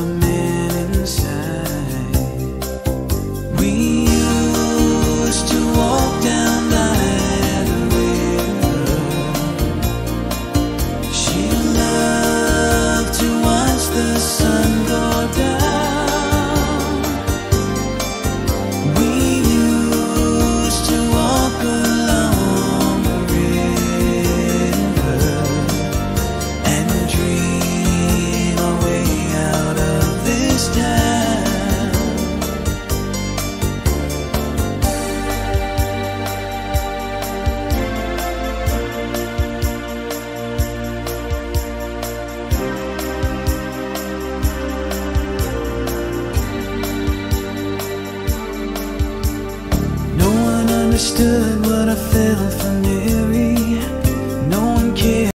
blossoming inside. We used to walk down by the river. She loved to watch the sun go down. We used to walk along the river and dream our way out of this town. No one understood what I felt for Mary.